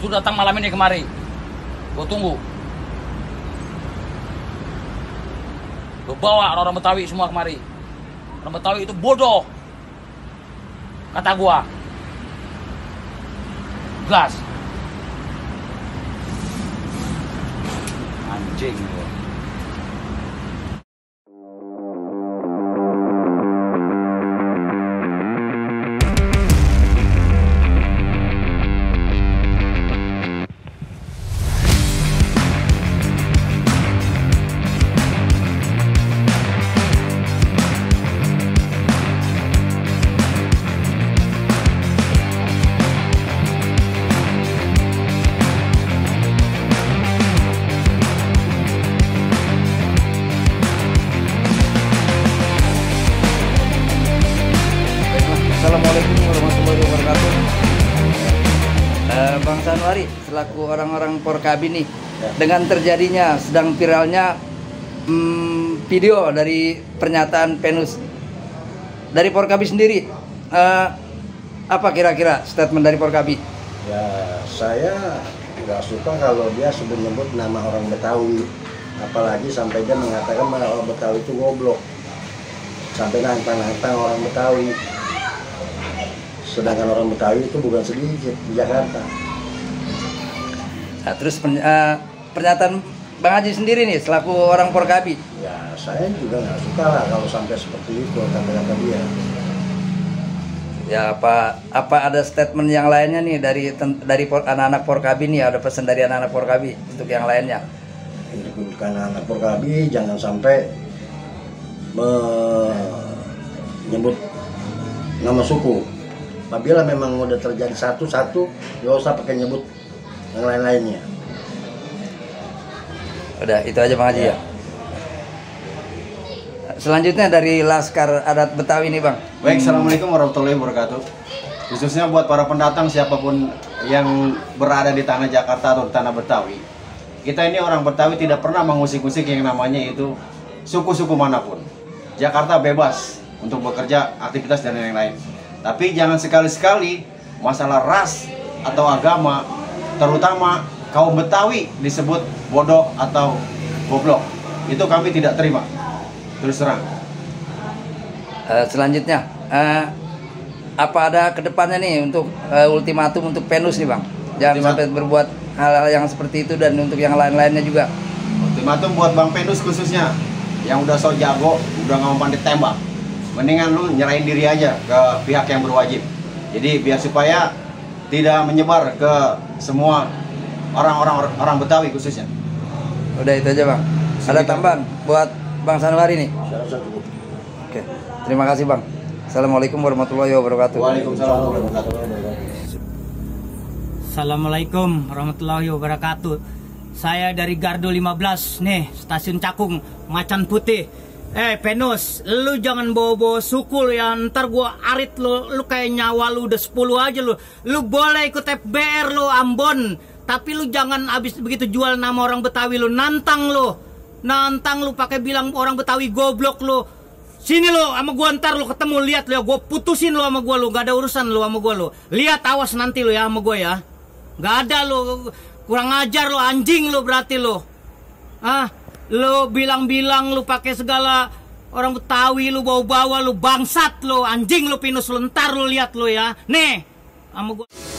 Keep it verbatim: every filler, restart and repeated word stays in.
Sudah datang malam ini kemari. Gue tunggu. Gue bawa orang Betawi semua kemari. Orang Betawi itu bodoh. Kata gua. Gas. Anjing. Assalamualaikum warahmatullahi wabarakatuh. uh, Bang Sanwari, selaku orang-orang Porkabi nih, ya. Dengan terjadinya sedang viralnya hmm, video dari pernyataan Penus dari Porkabi sendiri, uh, apa kira-kira statement dari Porkabi? Ya, saya nggak suka kalau dia sudah nyebut nama orang Betawi, apalagi sampai dia mengatakan bahwa orang Betawi itu goblok, sampai nantang-nantang orang Betawi. Sedangkan orang Betawi itu bukan sedikit di Jakarta. Nah, terus pen, uh, pernyataan Bang Haji sendiri nih selaku orang Porkabi. Ya, saya juga nggak suka lah kalau sampai seperti itu kata-kata dia. Ya, apa apa ada statement yang lainnya nih dari dari anak-anak Porkabi nih, ada pesan dari anak-anak Porkabi untuk yang lainnya? Untuk anak-anak Porkabi jangan sampai menyebut nama suku. Apabila memang udah terjadi satu-satu, nggak usah pakai nyebut yang lain-lainnya. Udah, itu aja Bang Haji ya. ya. Selanjutnya dari Laskar Adat Betawi nih Bang. Baik, Assalamualaikum warahmatullahi wabarakatuh. Khususnya buat para pendatang siapapun yang berada di tanah Jakarta atau tanah Betawi. Kita ini orang Betawi tidak pernah mengusik-usik yang namanya itu suku-suku manapun. Jakarta bebas untuk bekerja, aktivitas dan lain-lain. Tapi jangan sekali-sekali masalah ras atau agama, terutama kaum Betawi disebut bodoh atau goblok. Itu kami tidak terima. Terus terang. Uh, selanjutnya, uh, apa ada kedepannya nih untuk uh, ultimatum untuk Penus nih Bang? Jangan Ultimat sampai berbuat hal-hal yang seperti itu, dan untuk yang lain-lainnya juga. Ultimatum buat Bang Penus khususnya, yang udah so jago, udah nggak mau pandai tembak. Mendingan lu nyerahin diri aja ke pihak yang berwajib. Jadi biar supaya tidak menyebar ke semua orang-orang orang Betawi khususnya. Udah, itu aja Bang. Ada tambahan buat Bang Sanwari nih? Oke, terima kasih Bang. Assalamualaikum warahmatullahi wabarakatuh. Waalaikumsalam warahmatullahi wabarakatuh. Assalamualaikum warahmatullahi wabarakatuh. Saya dari Gardu lima belas nih, stasiun Cakung, Macan Putih. Eh Penus, lu jangan bawa-bawa suku lu ya, ntar gua arit lu, lu kayak nyawa lu udah sepuluh aja lu. Lu boleh ikut F B R lu Ambon, tapi lu jangan abis begitu jual nama orang Betawi lu, nantang lu. Nantang lu pakai bilang orang Betawi goblok lu. Sini lu sama gua, ntar lu ketemu, lihat lu ya, gua putusin lu sama gua lu, gak ada urusan lu sama gua lu. Lihat, awas nanti lu ya sama gua ya. Gak ada lu, kurang ajar lu, anjing lu berarti lu. Ah, lu bilang-bilang lu pakai segala orang Betawi, lu bawa-bawa, lu bangsat lu, anjing lu Pinus lu, ntar lu lihat lu ya. Nih, sama gua.